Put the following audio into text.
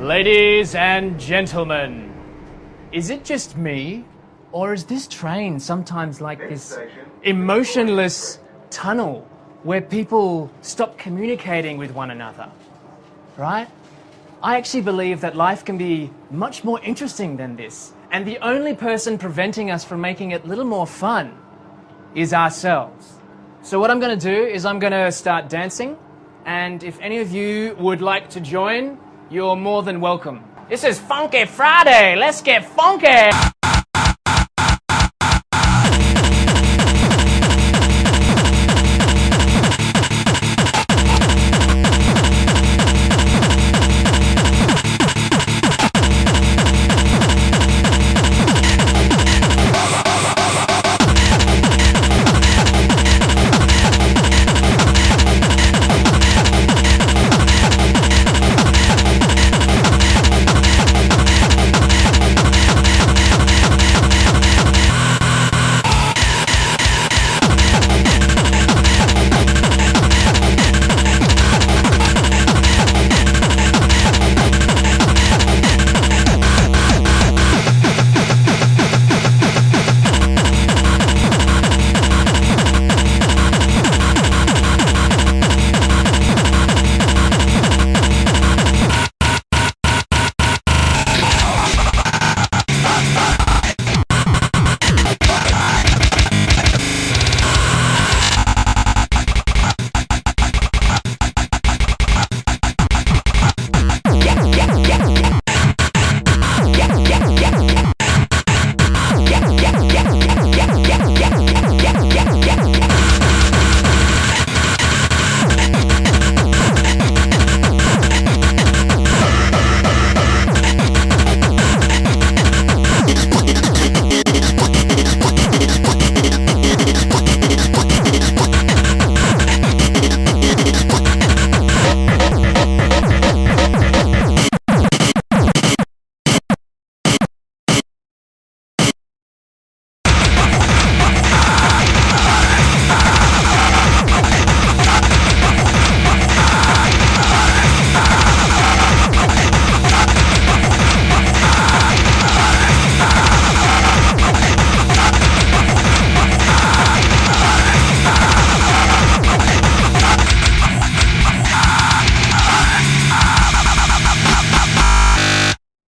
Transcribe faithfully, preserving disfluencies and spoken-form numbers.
Ladies and gentlemen, is it just me, or is this train sometimes like this emotionless tunnel where people stop communicating with one another, right? I actually believe that life can be much more interesting than this, and the only person preventing us from making it a little more fun is ourselves. So what I'm going to do is I'm going to start dancing, and if any of you would like to join, you're more than welcome. This is Funky Friday, let's get funky!